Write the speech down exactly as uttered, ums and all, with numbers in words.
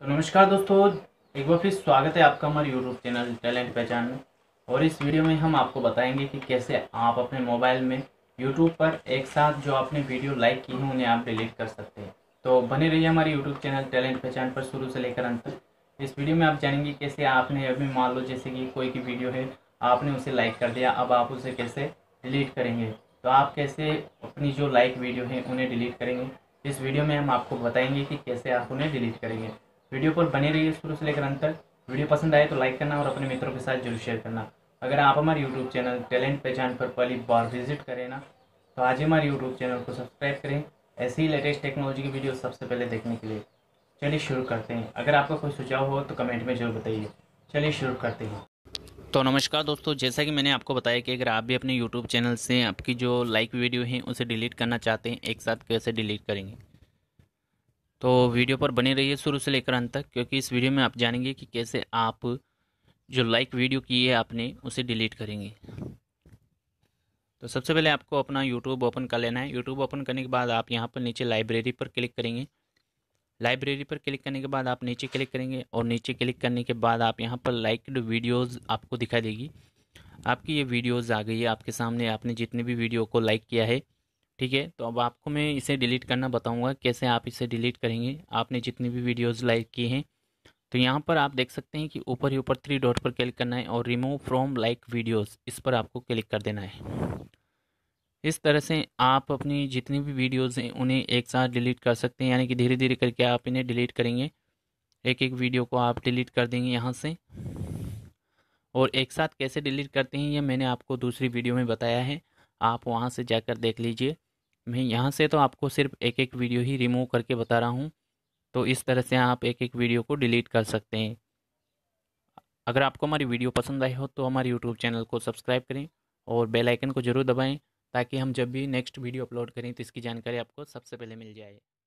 नमस्कार दोस्तों, एक बार फिर स्वागत है आपका हमारे यूट्यूब चैनल टैलेंट पहचान में। और इस वीडियो में हम आपको बताएंगे कि कैसे आप अपने मोबाइल में यूट्यूब पर एक साथ जो आपने वीडियो लाइक की है उन्हें आप डिलीट कर सकते हैं। तो बने रहिए हमारे यूट्यूब चैनल टैलेंट पहचान पर शुरू से लेकर अंत तक। इस वीडियो में आप जानेंगे कैसे आपने अभी मान लो जैसे कि कोई की वीडियो है, आपने उसे लाइक कर दिया, अब आप उसे कैसे डिलीट करेंगे। तो आप कैसे अपनी जो लाइक वीडियो है उन्हें डिलीट करेंगे, इस वीडियो में हम आपको बताएंगे कि कैसे आप उन्हें डिलीट करेंगे। वीडियो पर बने रहिए शुरू से लेकर अंत तक। वीडियो पसंद आए तो लाइक करना और अपने मित्रों के साथ जरूर शेयर करना। अगर आप हमारे यूट्यूब चैनल टैलेंट पहचान पर पहली बार विजिट करें ना, तो आज ही हमारे यूट्यूब चैनल को सब्सक्राइब करें ऐसी ही लेटेस्ट टेक्नोलॉजी की वीडियो सबसे पहले देखने के लिए। चलिए शुरू करते हैं। अगर आपका कोई सुझाव हो तो कमेंट में जरूर बताइए। चलिए शुरू करते हैं। तो नमस्कार दोस्तों, जैसा कि मैंने आपको बताया कि अगर आप भी अपने यूट्यूब चैनल से आपकी जो लाइक वीडियो है उसे डिलीट करना चाहते हैं, एक साथ कैसे डिलीट करेंगे। तो वीडियो पर बने रहिए शुरू से लेकर अंत तक, क्योंकि इस वीडियो में आप जानेंगे कि कैसे आप जो लाइक वीडियो की है आपने उसे डिलीट करेंगे। तो सबसे पहले आपको अपना यूट्यूब ओपन कर लेना है। यूट्यूब ओपन करने के बाद आप यहाँ पर नीचे लाइब्रेरी पर क्लिक करेंगे। लाइब्रेरी पर क्लिक करने के बाद आप नीचे क्लिक करेंगे और नीचे क्लिक करने के बाद आप यहाँ पर लाइक्ड वीडियोज़ आपको दिखाई देगी। आपकी ये वीडियोज़ आ गई है आपके सामने, आपने जितने भी वीडियो को लाइक किया है। ठीक है, तो अब आपको मैं इसे डिलीट करना बताऊंगा कैसे आप इसे डिलीट करेंगे। आपने जितनी भी वीडियोज़ लाइक की हैं, तो यहाँ पर आप देख सकते हैं कि ऊपर ही ऊपर थ्री डॉट पर क्लिक करना है और रिमूव फ्रॉम लाइक वीडियोज़, इस पर आपको क्लिक कर देना है। इस तरह से आप अपनी जितनी भी वीडियोज़ हैं उन्हें एक साथ डिलीट कर सकते हैं, यानी कि धीरे धीरे करके आप इन्हें डिलीट करेंगे। एक एक वीडियो को आप डिलीट कर देंगे यहाँ से। और एक साथ कैसे डिलीट करते हैं ये मैंने आपको दूसरी वीडियो में बताया है, आप वहाँ से जाकर देख लीजिए। मैं यहाँ से तो आपको सिर्फ एक एक वीडियो ही रिमूव करके बता रहा हूँ। तो इस तरह से आप एक एक वीडियो को डिलीट कर सकते हैं। अगर आपको हमारी वीडियो पसंद आई हो तो हमारे यूट्यूब चैनल को सब्सक्राइब करें और बेल आइकन को ज़रूर दबाएं, ताकि हम जब भी नेक्स्ट वीडियो अपलोड करें तो इसकी जानकारी आपको सबसे पहले मिल जाए।